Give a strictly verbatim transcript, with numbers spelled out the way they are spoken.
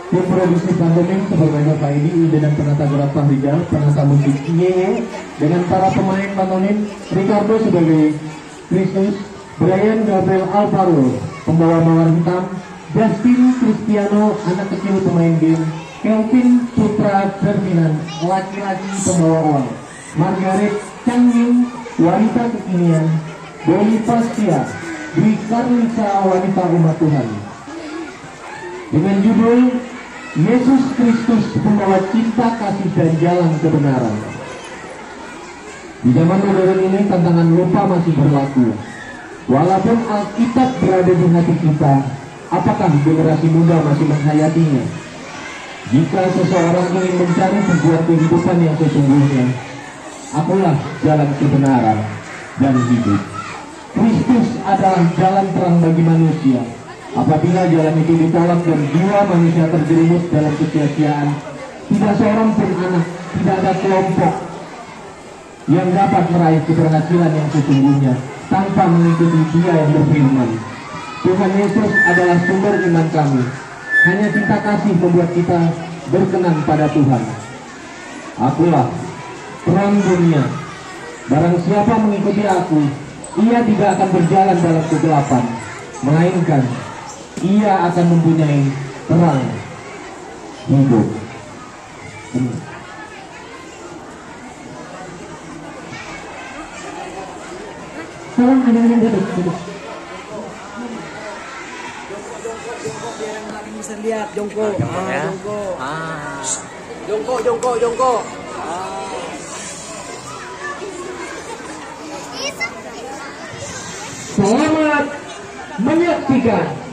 Tim produksi pantomim sebagai Bapak ini dan penata gerak Fahrizal, penata musik Yeye, dengan para pemain pantomim Ricardo sebagai Kristus, Brian Gabriel Alvaro pembawa mawar hitam, Justin Cristiano anak kecil pemain game, Kelvin Putra Ferdinand laki-laki pembawa uang, Margaret Changjin wanita kekinian, Dolly Pastia Dwi Karlisa wanita umat Tuhan, dengan judul Yesus Kristus pembawa cinta, kasih dan jalan kebenaran. Di zaman modern ini tantangan lupa masih berlaku. Walaupun Alkitab berada di hati kita, apakah generasi muda masih menghayatinya? Jika seseorang ingin mencari tujuan kehidupan yang sesungguhnya, akulah jalan kebenaran dan hidup. Kristus adalah jalan terang bagi manusia. Apabila jalan itu ditolak dan jiwa manusia terjerumus dalam kesia-siaan, tidak seorang pun anak, tidak ada kelompok yang dapat meraih keberhasilan yang sesungguhnya tanpa mengikuti Dia yang berfirman. Tuhan Yesus adalah sumber iman kami. Hanya cinta kasih membuat kita berkenan pada Tuhan. Akulah terang dunia. Barang siapa mengikuti aku, ia tidak akan berjalan dalam kegelapan, melainkan ia akan mempunyai terang hidup. Hmm. Tolong anak-anak duduk, duduk. Jongkok biar yang lain bisa lihat. Jongkok. Jongkok Ah, ya. jongkok. Ah. Jongkok, jongkok, jongkok. Ah. Selamat menyaksikan